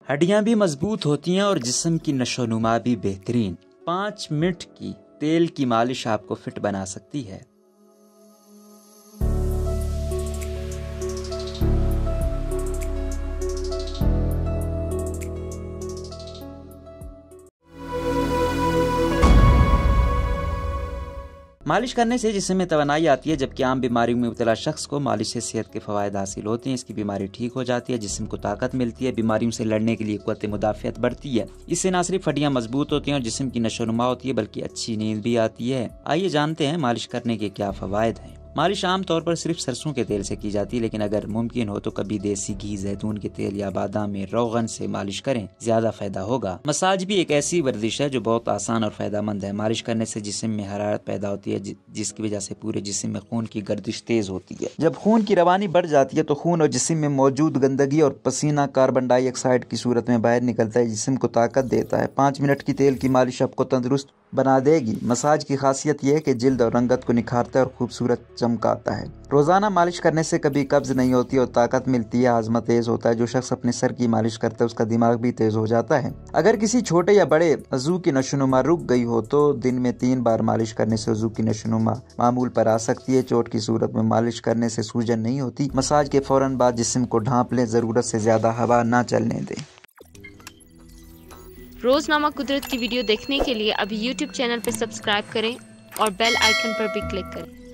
हड्डियां भी मजबूत होती हैं और जिस्म की नशोनुमा भी बेहतरीन। 5 मिनट की तेल की मालिश आपको फिट बना सकती है। मालिश करने से जिस्म में तवानाई आती है, जबकि आम बीमारियों में मुब्तला शख्स को मालिश से सेहत के फ़वायद हासिल होते हैं। इसकी बीमारी ठीक हो जाती है, जिस्म को ताकत मिलती है, बीमारियों से लड़ने के लिए क़ुव्वत मुदाफ़ियत बढ़ती है। इससे न सिर्फ हड्डियाँ मजबूत होती हैं और जिस्म की नशोनुमा होती है, बल्कि अच्छी नींद भी आती है। आइए जानते हैं मालिश करने के क्या फ़वायद हैं। मालिश आम तौर पर सिर्फ सरसों के तेल से की जाती है, लेकिन अगर मुमकिन हो तो कभी देसी घी, जैतून के तेल या बादाम में रोगन से मालिश करें, ज्यादा फायदा होगा। मसाज भी एक ऐसी वर्जिश है जो बहुत आसान और फायदेमंद है। मालिश करने से जिस्म में हरारत पैदा होती है, जिसकी वजह से पूरे जिस्म में खून की गर्दिश तेज होती है। जब खून की रवानी बढ़ जाती है तो खून और जिस्म में मौजूद गंदगी और पसीना कार्बन डाइऑक्साइड की सूरत में बाहर निकलता है, जिस्म को ताकत देता है। 5 मिनट की तेल की मालिश आपको तंदुरुस्त बना देगी। मसाज की खासियत यह है कि जिल्द और रंगत को निखारता है और खूबसूरत चमकाता है। रोजाना मालिश करने से कभी कब्ज नहीं होती और ताकत मिलती है, हाजमा तेज होता है। जो शख्स अपने सर की मालिश करता है उसका दिमाग भी तेज हो जाता है। अगर किसी छोटे या बड़े अज़ू की नशोनुमा रुक गई हो तो दिन में 3 बार मालिश करने से अज़ू की नशोनुमा मामूल पर आ सकती है। चोट की सूरत में मालिश करने से सूजन नहीं होती। मसाज के फौरन बाद जिस्म को ढांप लें, जरूरत से ज्यादा हवा ना चलने दें। रोजनामा कुदरत की वीडियो देखने के लिए अभी YouTube चैनल पर सब्सक्राइब करें और बेल आइकन पर भी क्लिक करें।